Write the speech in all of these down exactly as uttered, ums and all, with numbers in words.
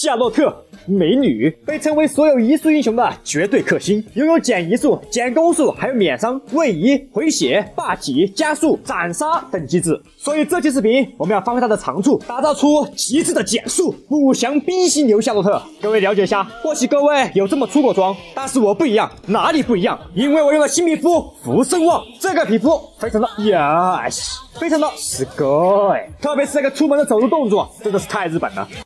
夏洛特，美女，被称为所有移速英雄的绝对克星，拥有减移速、减攻速，还有免伤、位移、回血、霸体、加速、斩杀等机制。所以这期视频我们要发挥它的长处，打造出极致的减速不降冰心流夏洛特。各位了解一下，或许各位有这么出过装，但是我不一样，哪里不一样？因为我用了新皮肤福生旺，这个皮肤非常的 yes， 非常的すごい，特别是这个出门的走路动作，真的是太日本了。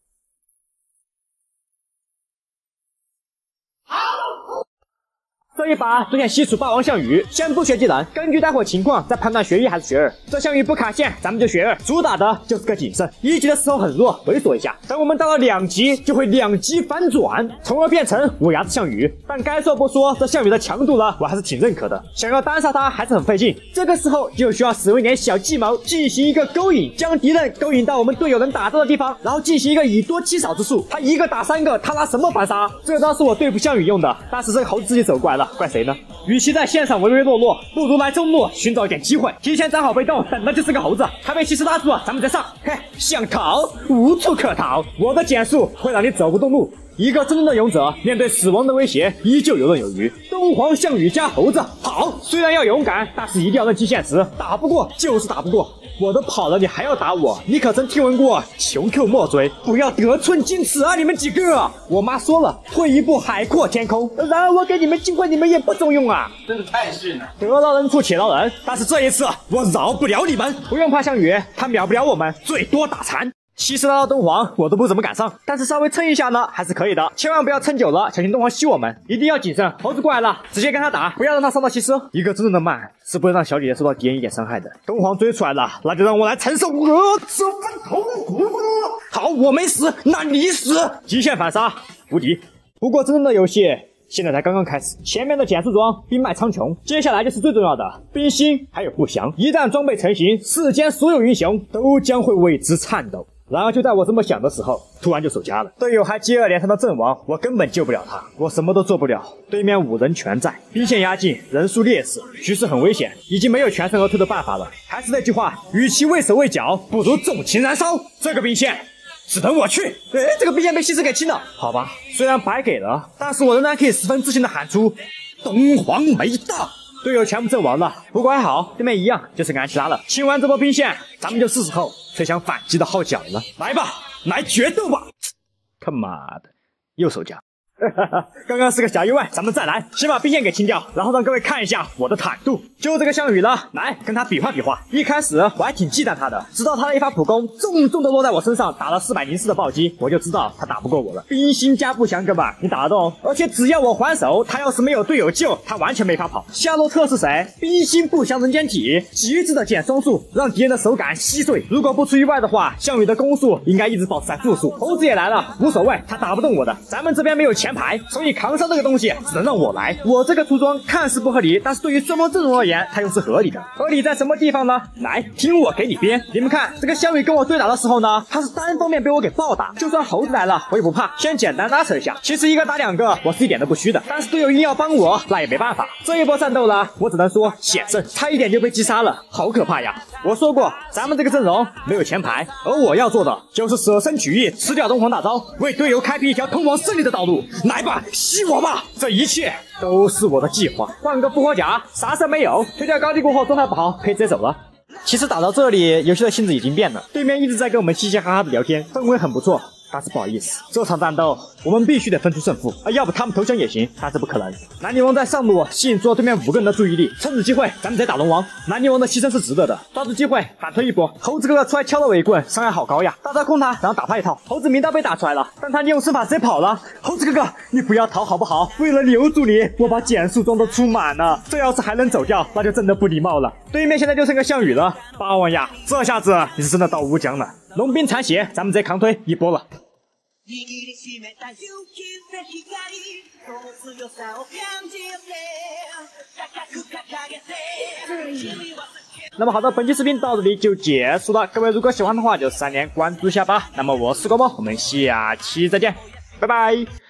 这一把昨天西楚霸王项羽，先不学技能，根据待会情况再判断学一还是学二。这项羽不卡线，咱们就学二，主打的就是个谨慎。一级的时候很弱，猥琐一下，等我们到了两级，就会两极反转，从而变成五牙子项羽。但该说不说，这项羽的强度呢，我还是挺认可的。想要单杀他还是很费劲，这个时候就需要使用一点小计谋，进行一个勾引，将敌人勾引到我们队友能打到的地方，然后进行一个以多欺少之术。他一个打三个，他拿什么反杀？这招是我对付项羽用的，但是这个猴子自己走过来了。怪谁呢？与其在线上唯唯诺诺，不如来中路寻找一点机会，提前站好被动，等的就是个猴子。他被骑士拉住了，咱们再上。嘿，想逃无处可逃，我的减速会让你走不动路。一个真正的勇者，面对死亡的威胁，依旧游刃有余。东皇项羽加猴子，好，虽然要勇敢，但是一定要认清现实，打不过就是打不过。我都跑了，你还要打我？你可曾听闻过穷寇莫追？不要得寸进尺啊！你们几个，我妈说了，退一步海阔天空。然而我给你们机会，你们也不中用啊！ 真是太逊了。 得饶人处且饶人，但是这一次我饶不了你们。不用怕项羽，他秒不了我们，最多打残。其实拉到东皇我都不怎么敢上，但是稍微撑一下呢还是可以的，千万不要撑久了，小心东皇吸我们，一定要谨慎。猴子过来了，直接跟他打，不要让他伤到西施。一个真正的慢是不会让小姐姐受到敌人一点伤害的。东皇追出来了，那就让我来承受我这份痛苦。好，我没死，那你死。极限反杀，无敌。不过真正的游戏现在才刚刚开始，前面的减速装兵脉苍穹，接下来就是最重要的冰心还有不降。一旦装备成型，世间所有英雄都将会为之颤抖。然而就在我这么想的时候，突然就守家了，队友还接二连三的阵亡，我根本救不了他，我什么都做不了。对面五人全在，兵线压境，人数劣势，局势很危险，已经没有全身而退的办法了。还是那句话，与其畏手畏脚，不如纵情燃烧。这个兵线只等我去。哎，这个兵线被西施给清了，好吧，虽然白给了，但是我仍然可以十分自信的喊出东皇没到。队友全部阵亡了，不过还好，对面一样就是安琪拉了。清完这波兵线，咱们就是时候吹响反击的号角了。来吧，来决斗吧！他妈的，又守家。刚刚是个小意外，咱们再来，先把兵线给清掉，然后让各位看一下我的坦度。就这个项羽了，来跟他比划比划。一开始我还挺忌惮他的，直到他的一发普攻重重的落在我身上，打了四百零四的暴击，我就知道他打不过我了。冰心加不降，哥们，你打得动？而且只要我还手，他要是没有队友救，他完全没法跑。夏洛特是谁？冰心不降人间体，极致的减双速，让敌人的手感稀碎。如果不出意外的话，项羽的攻速应该一直保持在负数。猴子也来了，无所谓，他打不动我的。咱们这边没有钱牌，所以扛伤这个东西只能让我来。我这个出装看似不合理，但是对于双方阵容而言，它又是合理的。合理在什么地方呢？来，听我给你编。你们看，这个项羽跟我对打的时候呢，他是单方面被我给暴打，就算猴子来了，我也不怕，先简单拉扯一下。其实一个打两个，我是一点都不虚的，但是队友硬要帮我，那也没办法。这一波战斗呢，我只能说险胜，差一点就被击杀了，好可怕呀！我说过，咱们这个阵容没有前排，而我要做的就是舍身取义，吃掉东皇大招，为队友开辟一条通往胜利的道路。来吧，吸我吧！这一切都是我的计划。换个复活甲，啥事没有。推掉高地过后，状态不好，可以直接走了。其实打到这里，游戏的性质已经变了，对面一直在跟我们嘻嘻哈哈的聊天，氛围很不错。但是不好意思，这场战斗我们必须得分出胜负啊！要不他们投降也行，但是不可能。南泥王在上路吸引住了对面五个人的注意力，趁此机会咱们直接打龙王。南泥王的牺牲是值得的，抓住机会反推一波。猴子哥哥出来敲了我一棍，伤害好高呀！大招控他，然后打他一套。猴子明刀被打出来了，但他利用身法直接跑了。猴子哥哥，你不要逃好不好？为了留住你，我把减速装都出满了。这要是还能走掉，那就真的不礼貌了。对面现在就剩个项羽了，八王呀，这下子你是真的到乌江了。龙兵残血，咱们直接扛推一波了。握りしめた勇気で光、その強さを感じて、高く掲げて。那么好的，本期视频到这里就结束了。各位如果喜欢的话，就三连关注一下吧。那么我是郭猫，我们下期再见，拜拜。